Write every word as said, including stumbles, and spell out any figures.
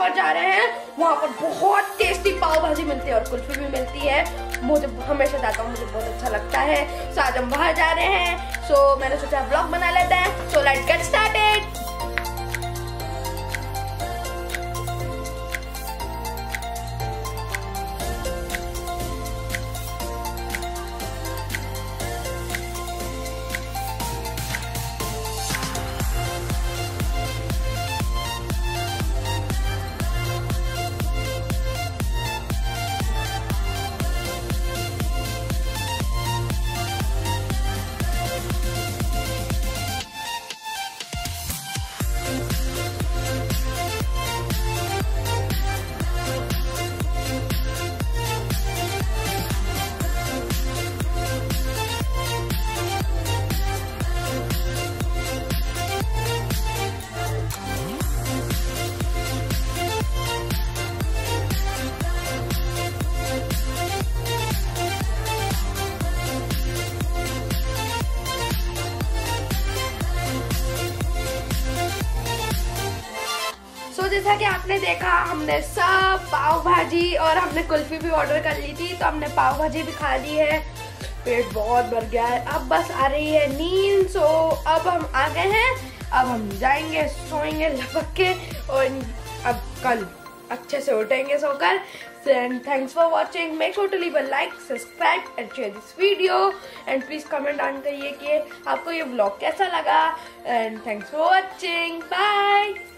पर जा रहे हैं, वहाँ पर बहुत टेस्टी पाव भाजी मिलती है और कुल्फी भी मिलती है। मुझे हमेशा जाता हूँ, मुझे बहुत अच्छा लगता है। सो आज हम बाहर जा रहे हैं, सो मैंने सोचा ब्लॉग बना लेते हैं। So let's get started. तो जैसा कि आपने देखा, हमने सब पाव भाजी और हमने कुल्फी भी ऑर्डर कर ली थी, तो हमने पाव भाजी भी खा ली है। पेट बहुत भर गया है, अब बस आ रही है नींद। सो अब हम आ गए हैं, अब हम जाएंगे, सोएंगे लपक के और अब कल अच्छे से उठेंगे सोकर। And thanks for watching. Make sure to leave a like, subscribe and share this video. And please comment down करिए कि आपको ये vlog कैसा लगा. And thanks for watching. Bye.